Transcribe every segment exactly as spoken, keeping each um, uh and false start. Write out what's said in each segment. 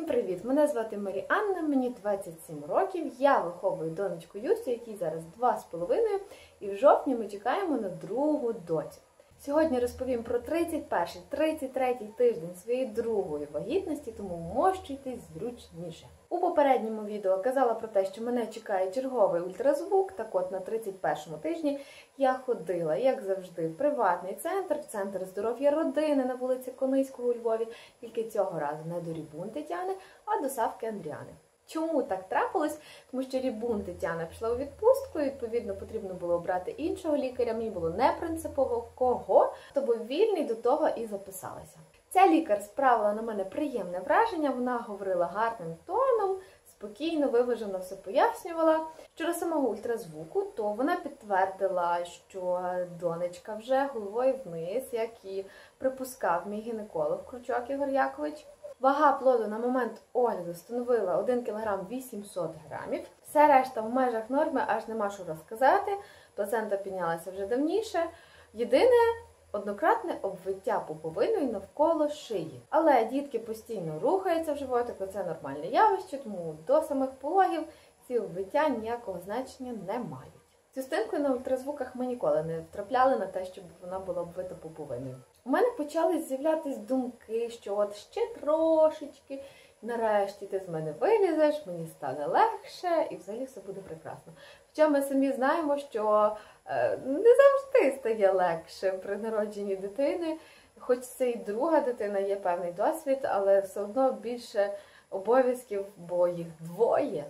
Всім привіт! Мене звати Маріанна, мені двадцять сім років, я виховую донечку Юстю, якій зараз два з половиною, і в жовтні ми чекаємо на другу доцю. Сьогодні розповім про тридцять перший тридцять третій тиждень своєї другої вагітності, тому вмощуйтесь зручніше. У попередньому відео казала про те, що мене чекає черговий ультразвук, так от на тридцять першому тижні я ходила, як завжди, в приватний центр, в центр здоров'я родини на вулиці Кониського у Львові, тільки цього разу не до Рібун Тетяни, а до Савки Андріани. Чому так трапилось? Тому що Рібун Тетяна пішла у відпустку, і, відповідно, потрібно було обрати іншого лікаря. Мені було не принципово кого, хто був вільний, до того і записалася. Ця лікар справила на мене приємне враження, вона говорила гарним тоном, спокійно, виважено все пояснювала. Щодо самого ультразвуку, то вона підтвердила, що донечка вже головою вниз, як і припускав мій гінеколог Кручок Ігор Якович. Вага плоду на момент огляду становила один кілограм вісімсот грамів. Все решта в межах норми, аж нема що розказати. Плацента піднялася вже давніше. Єдине – однократне обвиття пуповиною навколо шиї. Але дітки постійно рухаються в животику, це нормальне явище, тому до самих пологів ці обвиття ніякого значення не мають. З Юстинкою на ультразвуках ми ніколи не втрапляли на те, щоб вона була обвита пуповиною. У мене почали з'являтись думки, що от ще трошечки, нарешті ти з мене вилізеш, мені стане легше і взагалі все буде прекрасно. Хоча ми самі знаємо, що е, не завжди стає легше при народженні дитини, хоч це і друга дитина, є певний досвід, але все одно більше обов'язків, бо їх двоє.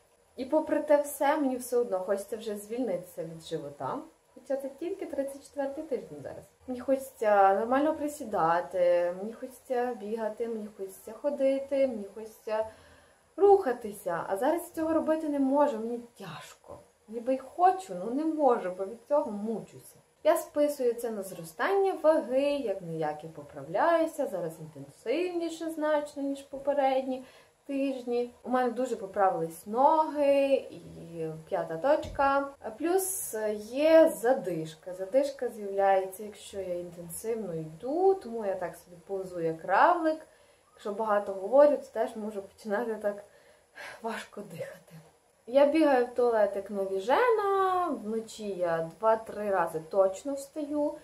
І попри те все, мені все одно хочеться вже звільнитися від живота. Хоча це тільки тридцять четвертий тиждень зараз. Мені хочеться нормально присідати, мені хочеться бігати, мені хочеться ходити, мені хочеться рухатися. А зараз цього робити не можу, мені тяжко. Ніби й хочу, але не можу, бо від цього мучуся. Я списую це на зростання ваги, як ніяк і поправляюся, зараз інтенсивніше значно, ніж попередні тижні. У мене дуже поправились ноги і п'ята точка. Плюс є задишка. Задишка з'являється, якщо я інтенсивно йду, тому я так собі повзу як равлик. Якщо багато говорю, то теж можу починати так важко дихати. Я бігаю в туалет як навіжена, вночі я два-три рази точно встаю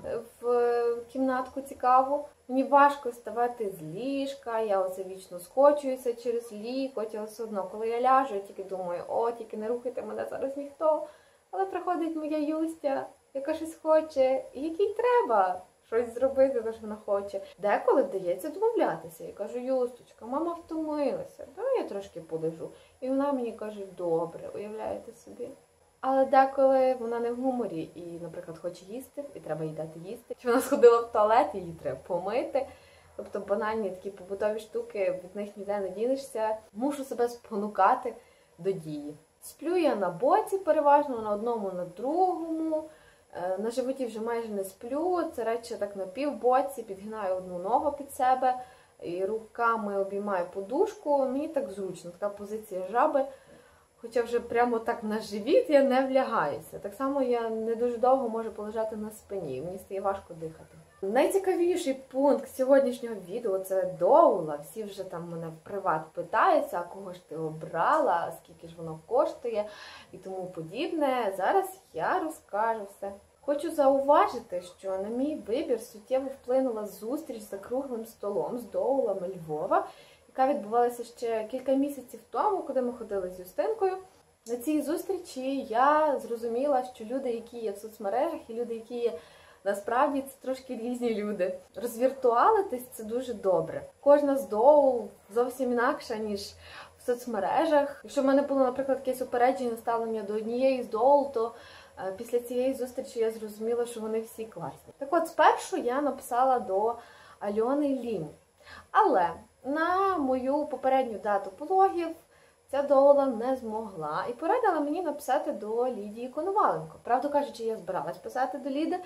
в кімнатку цікаву. Мені важко вставати з ліжка, я оце вічно скочуюся через лікоть, але все одно, коли я ляжу, я тільки думаю, о, тільки не рухайте мене зараз ніхто. Але приходить моя Юстя, яка щось хоче, і якій треба щось зробити, те, що вона хоче. Деколи вдається домовлятися. Я кажу, Юсточка, мама втомилася, давай я трошки полежу. І вона мені каже, добре, уявляєте собі? Але деколи вона не в гуморі і, наприклад, хоче їсти, і треба їй дати їсти. Чи вона сходила в туалет, її треба помити. Тобто банальні такі побутові штуки, від них ніде не дінешся. Мушу себе спонукати до дії. Сплю я на боці переважно, на одному, на другому. На животі вже майже не сплю, це радше так на півбоці, підгинаю одну ногу під себе і руками обіймаю подушку. Мені так зручно, така позиція жаби. Хоча вже прямо так на живіт я не влягаюся. Так само я не дуже довго можу полежати на спині, мені стає важко дихати. Найцікавіший пункт сьогоднішнього відео – це доула. Всі вже там мене в приват питаються, а кого ж ти обрала, скільки ж воно коштує і тому подібне. Зараз я розкажу все. Хочу зауважити, що на мій вибір суттєво вплинула зустріч за круглим столом з доулами Львова, яка відбувалася ще кілька місяців тому, коли ми ходили з Юстинкою. На цій зустрічі я зрозуміла, що люди, які є в соцмережах, і люди, які є насправді, це трошки різні люди. Розвіртуалитись – це дуже добре. Кожна з доул зовсім інакша, ніж в соцмережах. Якщо в мене було, наприклад, якесь упередження ставлення до однієї з доул, то після цієї зустрічі я зрозуміла, що вони всі класні. Так от, спершу я написала до Альони Лім. Але на мою попередню дату пологів ця доула не змогла і порадила мені написати до Лідії Коноваленко. Правду кажучи, я збиралась писати до Ліди,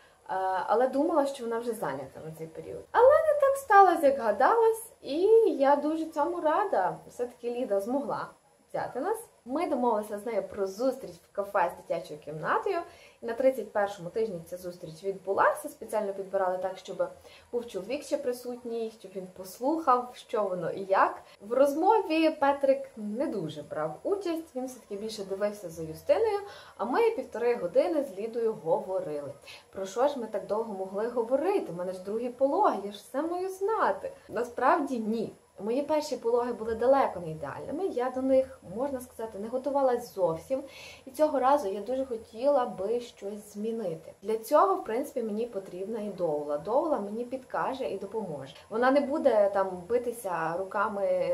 але думала, що вона вже зайнята на цей період. Але не так сталося, як гадалось, і я дуже цьому рада. Все-таки Ліда змогла взяти нас. Ми домовилися з нею про зустріч в кафе з дитячою кімнатою. І на тридцять першому тижні ця зустріч відбулася. Спеціально підбирали так, щоб був чоловік ще присутній, щоб він послухав, що воно і як. В розмові Петрик не дуже брав участь, він все-таки більше дивився за Юстиною, а ми півтори години з Лідою говорили. Про що ж ми так довго могли говорити? У мене ж другі пологи, я ж все маю знати. Насправді ні. Мої перші пологи були далеко не ідеальними, я до них, можна сказати, не готувалась зовсім. І цього разу я дуже хотіла би щось змінити. Для цього, в принципі, мені потрібна і доула. Доула мені підкаже і допоможе. Вона не буде там битися руками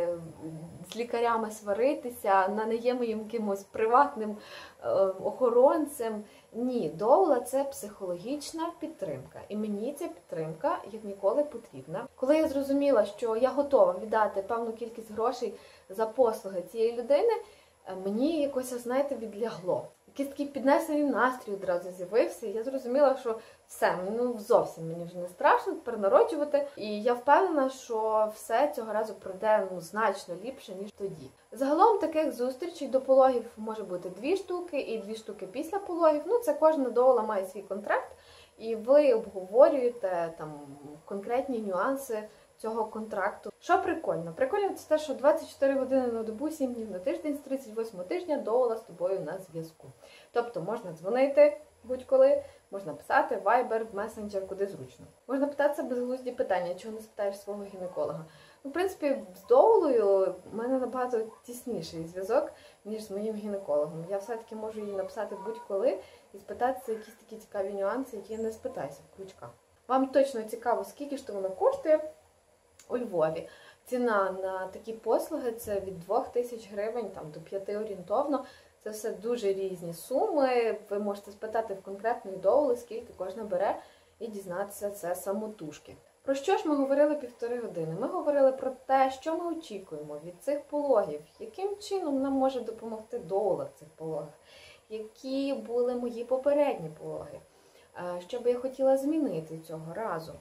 з лікарями, сваритися, вона не є моїм якимось приватним е, охоронцем. Ні, доула – це психологічна підтримка. І мені ця підтримка, як ніколи, потрібна. Коли я зрозуміла, що я готова віддати певну кількість грошей за послуги цієї людини, мені якось, знаєте, відлягло. Якийсь такий піднесений настрій одразу з'явився. Я зрозуміла, що все, ну зовсім мені вже не страшно тепер народжувати. І я впевнена, що все цього разу пройде ну, значно ліпше, ніж тоді. Загалом таких зустрічей до пологів може бути дві штуки і дві штуки після пологів. Ну, це кожна доула має свій контракт, і ви обговорюєте там конкретні нюанси цього контракту. Що прикольно? Прикольно це те, що двадцять чотири години на добу, сім днів на тиждень, з тридцять восьмого тижня доула з тобою на зв'язку. Тобто можна дзвонити будь-коли, можна писати в Viber, в месенджер, куди зручно. Можна питатися безглузді питання, чого не спитаєш свого гінеколога. Ну, в принципі, з доулою в мене набагато тісніший зв'язок, ніж з моїм гінекологом. Я все-таки можу їй написати будь-коли і спитатися якісь такі цікаві нюанси, які я не спитаюся в ключках. Вам точно цікаво, скільки ж то воно коштує? У Львові ціна на такі послуги – це від двох тисяч гривень там, до п'яти орієнтовно. Це все дуже різні суми. Ви можете спитати в конкретної доули, скільки кожна бере, і дізнатися це самотужки. Про що ж ми говорили півтори години? Ми говорили про те, що ми очікуємо від цих пологів, яким чином нам може допомогти доула в цих пологах, які були мої попередні пологи, що би я хотіла змінити цього разу.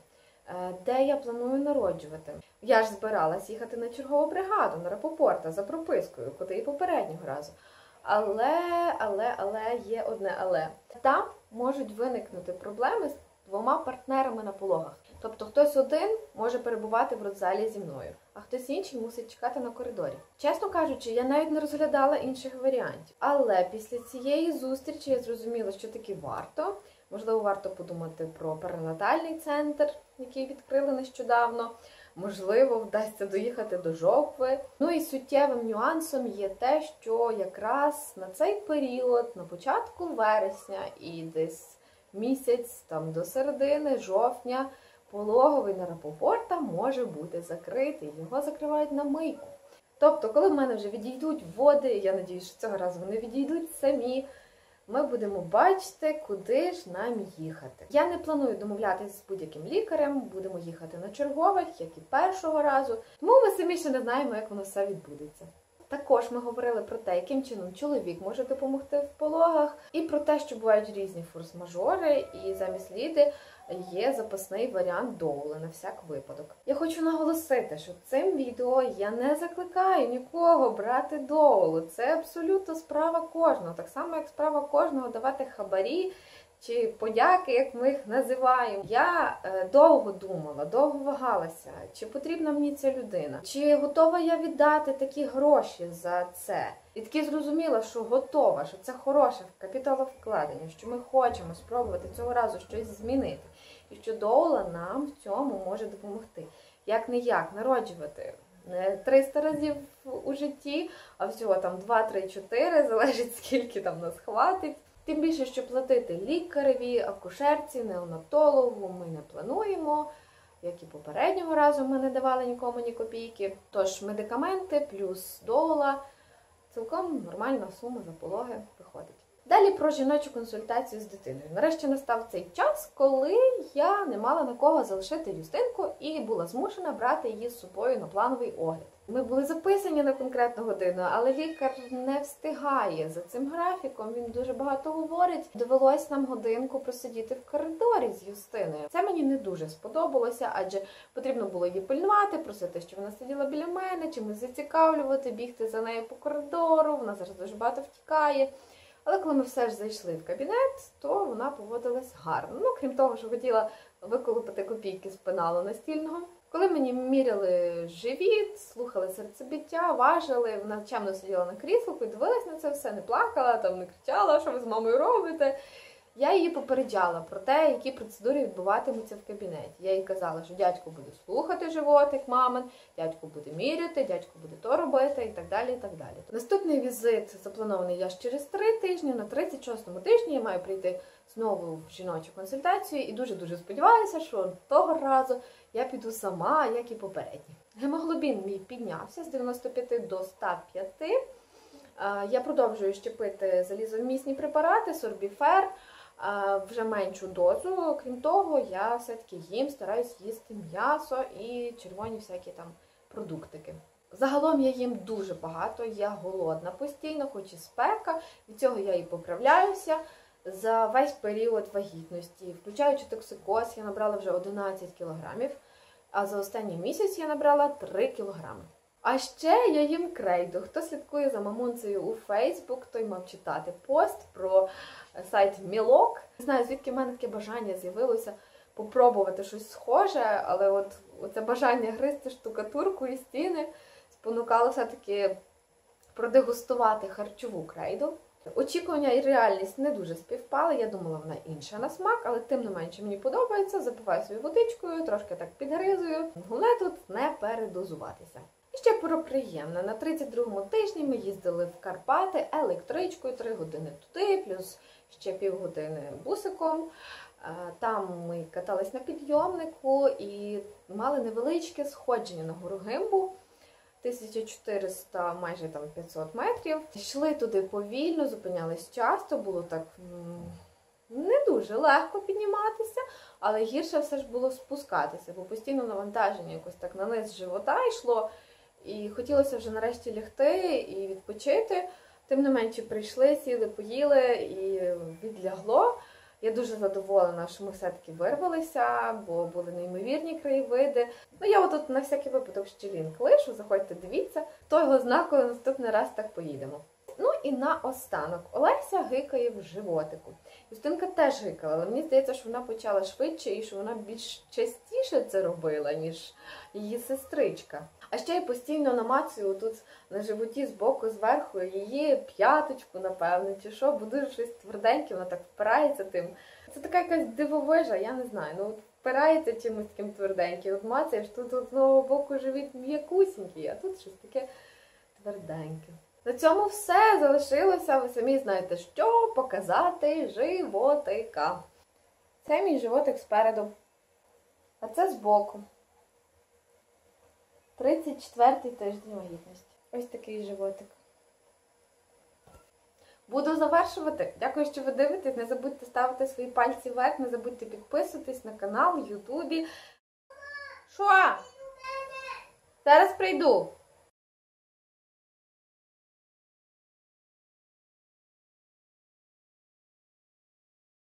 Де я планую народжувати. Я ж збиралась їхати на чергову бригаду, на Рапопорта, за пропискою, куди і попереднього разу. Але, але, але, є одне але. Там можуть виникнути проблеми з двома партнерами на пологах. Тобто хтось один може перебувати в родзалі зі мною, а хтось інший мусить чекати на коридорі. Чесно кажучи, я навіть не розглядала інших варіантів. Але після цієї зустрічі я зрозуміла, що таки варто. Можливо, варто подумати про перинатальний центр, який відкрили нещодавно. Можливо, вдасться доїхати до Жовкви. Ну і суттєвим нюансом є те, що якраз на цей період, на початку вересня і десь місяць там до середини жовтня, пологовий на Рапопорта може бути закритий. Його закривають на мийку. Тобто, коли в мене вже відійдуть води, я сподіваюся, що цього разу вони відійдуть самі, ми будемо бачити, куди ж нам їхати. Я не планую домовлятися з будь-яким лікарем, будемо їхати на чергових, як і першого разу. Тому ми самі ще не знаємо, як воно все відбудеться. Також ми говорили про те, яким чином чоловік може допомогти в пологах, і про те, що бувають різні форс-мажори, і замість Ліди є запасний варіант доули на всяк випадок. Я хочу наголосити, що цим відео я не закликаю нікого брати доулу. Це абсолютно справа кожного. Так само, як справа кожного давати хабарі чи подяки, як ми їх називаємо. Я е, довго думала, довго вагалася, чи потрібна мені ця людина, чи готова я віддати такі гроші за це. І таки зрозуміла, що готова, що це хороше капіталовкладення, що ми хочемо спробувати цього разу щось змінити. І що доула нам в цьому може допомогти. Як-не-як, народжувати не триста разів у житті, а всього там два, три, чотири, залежить скільки там нас хватить. Тим більше, що платити лікареві, акушерці, неонатологу ми не плануємо. Як і попереднього разу ми не давали нікому ні копійки. Тож медикаменти плюс доула – цілком нормальна сума за пологи виходить. Далі про жіночу консультацію з дитиною. Нарешті настав цей час, коли я не мала на кого залишити Юстинку і була змушена брати її з собою на плановий огляд. Ми були записані на конкретну годину, але лікар не встигає за цим графіком, він дуже багато говорить. Довелось нам годинку просидіти в коридорі з Юстиною. Це мені не дуже сподобалося, адже потрібно було її пильнувати, просити, щоб вона сиділа біля мене, чимось зацікавлювати, бігти за нею по коридору, вона зараз дуже багато втікає. Але коли ми все ж зайшли в кабінет, то вона поводилась гарно. Ну, крім того, що хотіла виколупати копійки з пеналу настільного. Коли мені міряли живіт, слухали серцебиття, важили, вона чемно сиділа на кріслку і дивилась на це все, не плакала, там не кричала, що ви з мамою робите. Я її попереджала про те, які процедури відбуватимуться в кабінеті. Я їй казала, що дядько буде слухати животик мамин, дядько буде міряти, дядько буде то робити і так далі, і так далі. Наступний візит запланований аж через три тижні. На тридцять шостому тижні я маю прийти знову в жіночу консультацію і дуже-дуже сподіваюся, що того разу я піду сама, як і попередні. Гемоглобін мій піднявся з дев'яноста п'яти до ста п'яти. Я продовжую щепити залізомісні препарати, сорбіфер, вже меншу дозу. Крім того, я все-таки їм стараюсь їсти м'ясо і червоні всякі там продуктики. Загалом я їм дуже багато, я голодна постійно, хоч і спека, від цього я і поправляюся. За весь період вагітності, включаючи токсикоз, я набрала вже одинадцять кілограмів, а за останній місяць я набрала три кілограми. А ще я їм крейду. Хто слідкує за мамунцею у Фейсбук, той мав читати пост про сайт Мілок. Не знаю, звідки в мене таке бажання з'явилося попробувати щось схоже, але от оце бажання гризти штукатурку і стіни спонукало все-таки продегустувати харчову крейду. Очікування і реальність не дуже співпали, я думала, вона інша на смак, але тим не менше мені подобається, запиваю свою водичкою, трошки так підгризую. Головне тут не передозуватися. І ще про приємне. На тридцять другому тижні ми їздили в Карпати електричкою, три години туди, плюс ще півгодини бусиком. Там ми катались на підйомнику і мали невеличке сходження на гору Гимбу. тисяча чотириста, майже там п'ятсот метрів. Йшли туди повільно, зупинялись часто, було так не дуже легко підніматися, але гірше все ж було спускатися, бо постійно навантаження якось так на низ живота йшло, і хотілося вже нарешті лягти і відпочити. Тим не менше прийшли, сіли, поїли і відлягло. Я дуже задоволена, що ми все-таки вирвалися, бо були неймовірні краєвиди. Ну, я отут на всякий випадок ще лінк лишу, заходьте, дивіться. Хто його зна, коли наступний раз так поїдемо. Ну і наостанок. Олеся гикає в животику. Юстинка теж гикала, але мені здається, що вона почала швидше і що вона більш частіше це робила, ніж її сестричка. А ще я постійно намацую тут на животі збоку, зверху її п'яточку, напевно, чи що, бо дуже щось тверденьке, вона так впирається тим. Це така якась дивовижа, я не знаю, ну впирається чимось таким тверденьким. От мацаєш, тут з одного боку живіт м'якусінький, а тут щось таке тверденьке. На цьому все, залишилося, ви самі знаєте що, показати животика. Це мій животик спереду, а це збоку. тридцять четвертий тиждень вагітності. Ось такий животик. Буду завершувати. Дякую, що ви дивитесь. Не забудьте ставити свої пальці вверх, не забудьте підписуватись на канал в Ютубі. Що? Зараз прийду.